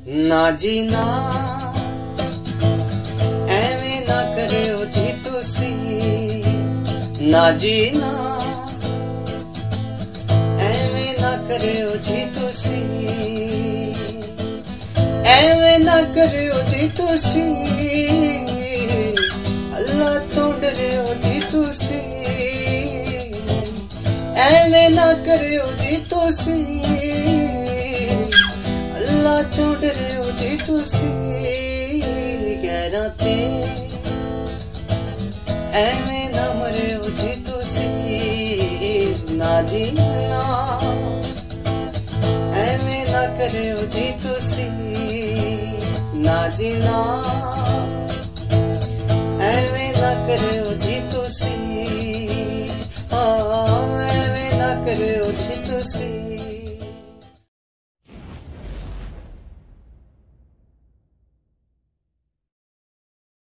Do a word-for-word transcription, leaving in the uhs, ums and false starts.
ना जी ना एवें ना करियो जी तुसी, ना जी ना एवें ना करियो जी तुसी, एवें ना करियो जी तुसी, अल्लाह तो डरियो जी तुसी, एवें ना करियो जी तुसी, अल्लाह तो डरियो जी तुसी, गैरां ते एवें ना मरियो जी तुसी, ना जी ना एवें ना करियो जी तुसी, ना जी ना एवें ना करियो जी तुसी, हाँ एवें ना करियो जी तुसी।